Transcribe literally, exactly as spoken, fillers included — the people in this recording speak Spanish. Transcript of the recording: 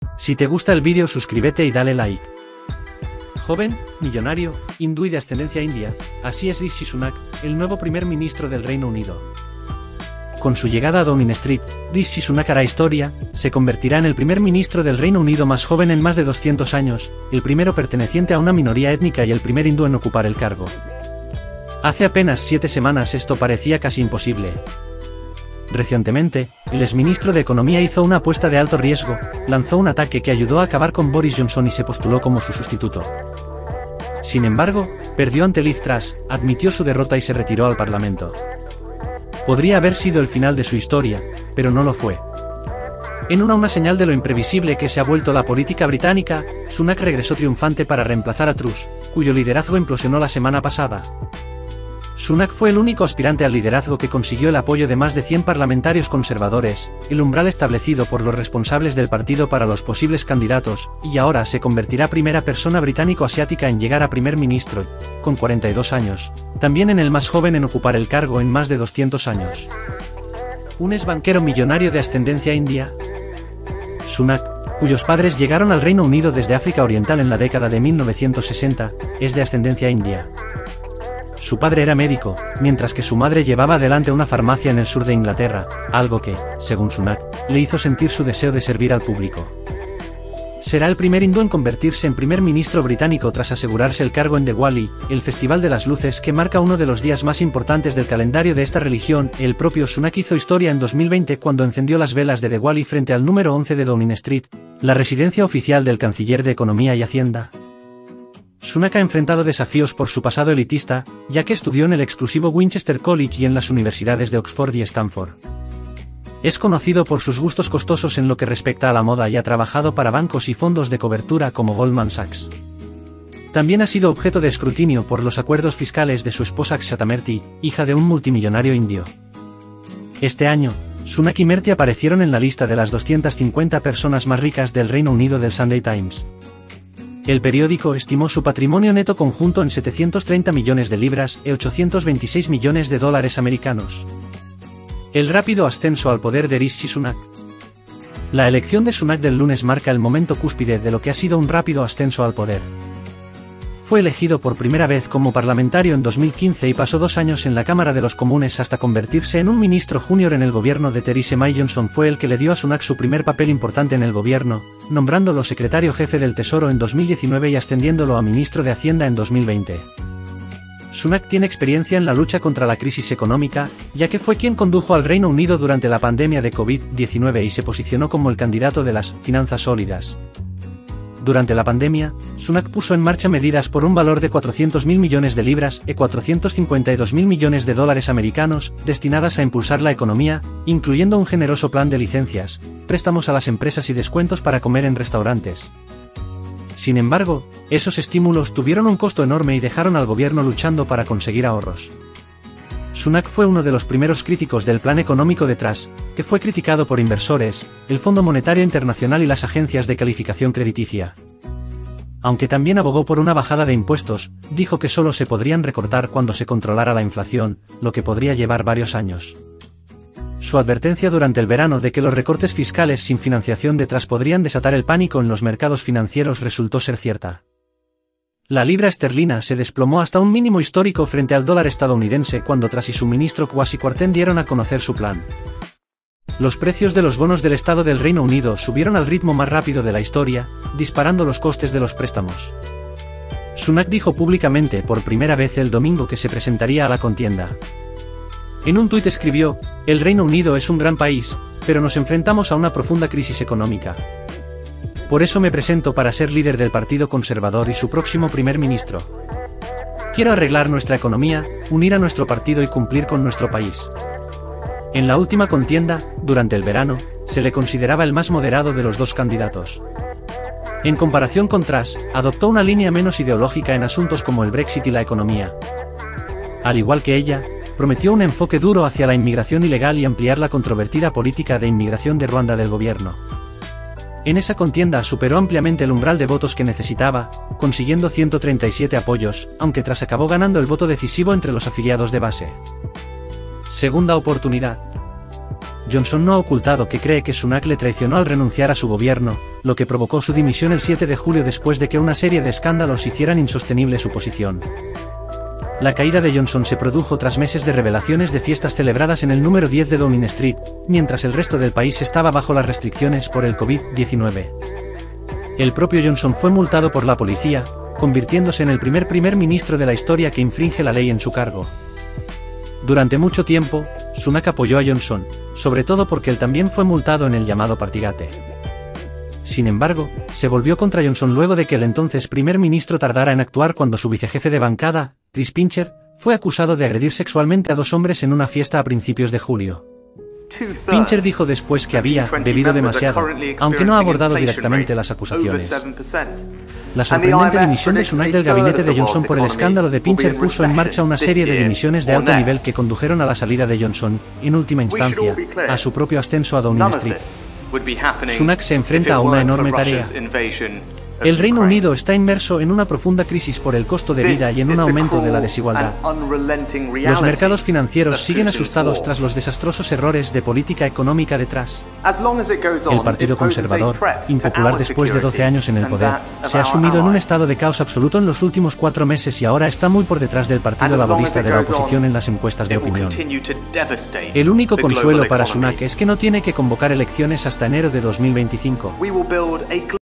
Si te gusta el vídeo, suscríbete y dale like. Joven, millonario, hindú y de ascendencia india, así es Rishi Sunak, el nuevo primer ministro del Reino Unido. Con su llegada a Downing Street, Rishi Sunak hará historia, se convertirá en el primer ministro del Reino Unido más joven en más de doscientos años, el primero perteneciente a una minoría étnica y el primer hindú en ocupar el cargo. Hace apenas siete semanas esto parecía casi imposible. Recientemente, el exministro de Economía hizo una apuesta de alto riesgo, lanzó un ataque que ayudó a acabar con Boris Johnson y se postuló como su sustituto. Sin embargo, perdió ante Liz Truss, admitió su derrota y se retiró al Parlamento. Podría haber sido el final de su historia, pero no lo fue. En una, una señal de lo imprevisible que se ha vuelto la política británica, Sunak regresó triunfante para reemplazar a Truss, cuyo liderazgo implosionó la semana pasada. Sunak fue el único aspirante al liderazgo que consiguió el apoyo de más de cien parlamentarios conservadores, el umbral establecido por los responsables del partido para los posibles candidatos, y ahora se convertirá primera persona británico-asiática en llegar a primer ministro, con cuarenta y dos años, también en el más joven en ocupar el cargo en más de doscientos años. Un ex banquero millonario de ascendencia india. Sunak, cuyos padres llegaron al Reino Unido desde África Oriental en la década de mil novecientos sesenta, es de ascendencia india. Su padre era médico, mientras que su madre llevaba adelante una farmacia en el sur de Inglaterra, algo que, según Sunak, le hizo sentir su deseo de servir al público. Será el primer hindú en convertirse en primer ministro británico tras asegurarse el cargo en Diwali, el Festival de las Luces que marca uno de los días más importantes del calendario de esta religión. El propio Sunak hizo historia en dos mil veinte cuando encendió las velas de Diwali frente al número once de Downing Street, la residencia oficial del canciller de Economía y Hacienda. Sunak ha enfrentado desafíos por su pasado elitista, ya que estudió en el exclusivo Winchester College y en las universidades de Oxford y Stanford. Es conocido por sus gustos costosos en lo que respecta a la moda y ha trabajado para bancos y fondos de cobertura como Goldman Sachs. También ha sido objeto de escrutinio por los acuerdos fiscales de su esposa Akshata Murthy, hija de un multimillonario indio. Este año, Sunak y Murthy aparecieron en la lista de las doscientas cincuenta personas más ricas del Reino Unido del Sunday Times. El periódico estimó su patrimonio neto conjunto en setecientos treinta millones de libras y ochocientos veintiséis millones de dólares americanos. El rápido ascenso al poder de Rishi Sunak. La elección de Sunak del lunes marca el momento cúspide de lo que ha sido un rápido ascenso al poder. Fue elegido por primera vez como parlamentario en dos mil quince y pasó dos años en la Cámara de los Comunes hasta convertirse en un ministro junior en el gobierno de Theresa May. Johnson fue el que le dio a Sunak su primer papel importante en el gobierno, nombrándolo secretario jefe del Tesoro en dos mil diecinueve y ascendiéndolo a ministro de Hacienda en dos mil veinte. Sunak tiene experiencia en la lucha contra la crisis económica, ya que fue quien condujo al Reino Unido durante la pandemia de COVID diecinueve y se posicionó como el candidato de las finanzas sólidas. Durante la pandemia, Sunak puso en marcha medidas por un valor de cuatrocientos mil millones de libras y cuatrocientos cincuenta y dos mil millones de dólares americanos, destinadas a impulsar la economía, incluyendo un generoso plan de licencias, préstamos a las empresas y descuentos para comer en restaurantes. Sin embargo, esos estímulos tuvieron un costo enorme y dejaron al gobierno luchando para conseguir ahorros. Sunak fue uno de los primeros críticos del plan económico de Truss, que fue criticado por inversores, el Fondo Monetario Internacional y las agencias de calificación crediticia. Aunque también abogó por una bajada de impuestos, dijo que solo se podrían recortar cuando se controlara la inflación, lo que podría llevar varios años. Su advertencia durante el verano de que los recortes fiscales sin financiación de Truss podrían desatar el pánico en los mercados financieros resultó ser cierta. La libra esterlina se desplomó hasta un mínimo histórico frente al dólar estadounidense cuando Truss y su ministro Kwasi Kwarteng dieron a conocer su plan. Los precios de los bonos del Estado del Reino Unido subieron al ritmo más rápido de la historia, disparando los costes de los préstamos. Sunak dijo públicamente por primera vez el domingo que se presentaría a la contienda. En un tuit escribió: "El Reino Unido es un gran país, pero nos enfrentamos a una profunda crisis económica. Por eso me presento para ser líder del Partido Conservador y su próximo primer ministro. Quiero arreglar nuestra economía, unir a nuestro partido y cumplir con nuestro país". En la última contienda, durante el verano, se le consideraba el más moderado de los dos candidatos. En comparación con Truss, adoptó una línea menos ideológica en asuntos como el Brexit y la economía. Al igual que ella, prometió un enfoque duro hacia la inmigración ilegal y ampliar la controvertida política de inmigración de Ruanda del gobierno. En esa contienda superó ampliamente el umbral de votos que necesitaba, consiguiendo ciento treinta y siete apoyos, aunque Truss acabó ganando el voto decisivo entre los afiliados de base. Segunda oportunidad. Johnson no ha ocultado que cree que Sunak le traicionó al renunciar a su gobierno, lo que provocó su dimisión el siete de julio después de que una serie de escándalos hicieran insostenible su posición. La caída de Johnson se produjo tras meses de revelaciones de fiestas celebradas en el número diez de Downing Street, mientras el resto del país estaba bajo las restricciones por el COVID diecinueve. El propio Johnson fue multado por la policía, convirtiéndose en el primer primer ministro de la historia que infringe la ley en su cargo. Durante mucho tiempo, Sunak apoyó a Johnson, sobre todo porque él también fue multado en el llamado Partygate. Sin embargo, se volvió contra Johnson luego de que el entonces primer ministro tardara en actuar cuando su vicejefe de bancada, Chris Pincher, fue acusado de agredir sexualmente a dos hombres en una fiesta a principios de julio. Pincher dijo después que había bebido demasiado, aunque no ha abordado directamente las acusaciones. La sorprendente dimisión de Sunak del gabinete de Johnson por el escándalo de Pincher puso en marcha una serie de dimisiones de alto nivel que condujeron a la salida de Johnson, en última instancia, a su propio ascenso a Downing Street. Sunak se enfrenta a una enorme tarea. El Reino Unido está inmerso en una profunda crisis por el costo de vida y en un aumento de la desigualdad. Los mercados financieros siguen asustados tras los desastrosos errores de política económica detrás. El Partido Conservador, impopular después de doce años en el poder, se ha sumido en un estado de caos absoluto en los últimos cuatro meses y ahora está muy por detrás del Partido Laborista de la oposición en las encuestas de opinión. El único consuelo para Sunak es que no tiene que convocar elecciones hasta enero de dos mil veinticinco.